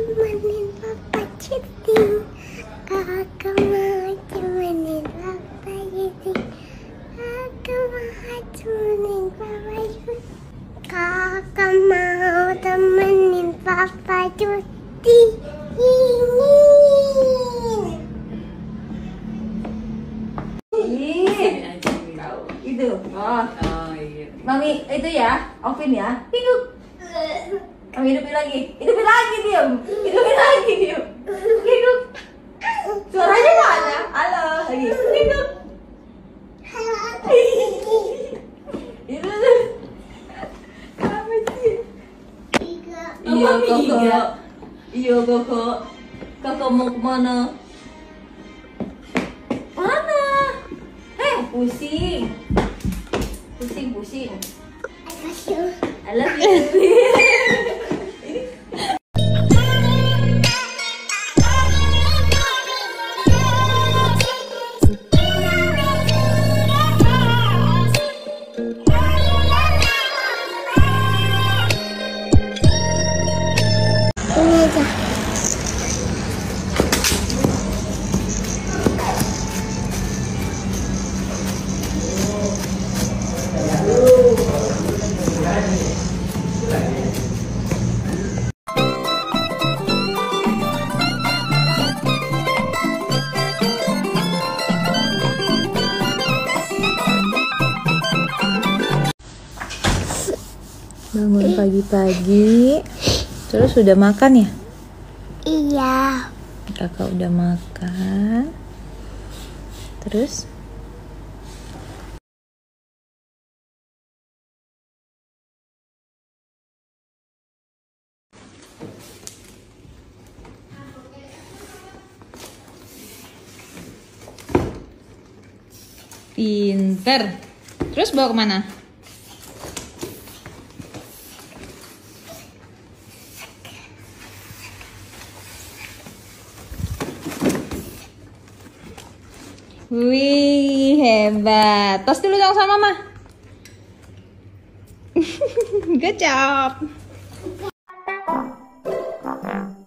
temenin papa syuting. Kakak mau temenin papa syuting. Kakak mau temenin papa syuting. Kakak mau temenin papa syuting. Itu. Oh iya. Mami itu ya, Ovin ya. Hidup. Mami hidupin lagi. Hidupin lagi diam. Hidupin lagi diam. Hidup. Suaranya mana? Halo. Lagi. Hidup. Hidup. Apa sih? Iya kakak. Iya kakak. Kakak mau kemana? Mana? Pusing. Pusing. I love you. Bangun pagi-pagi, terus sudah makan ya? Iya. Kakak udah makan. Terus? Pinter. Terus bawa kemana? Wih, hebat. Tos dulu dong sama mama. Good job.